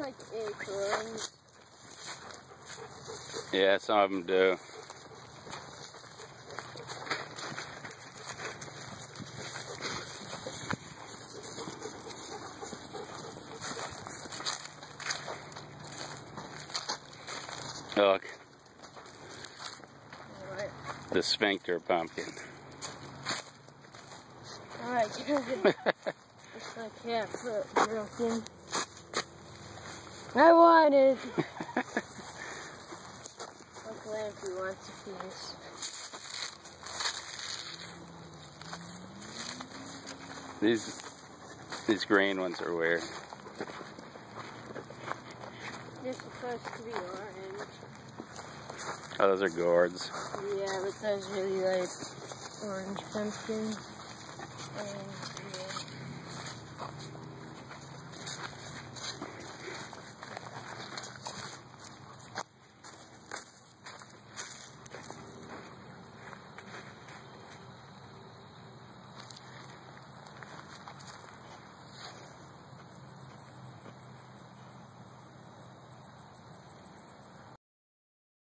like acorns. Yeah, some of them do. Look. What? The Sphincter pumpkin. Alright, good. It's my cat foot broken. I want it! Uncle Andrew wants a piece. These green ones are weird. They're supposed to be orange. Oh, those are gourds. Yeah, but those really like orange pumpkins. And yeah.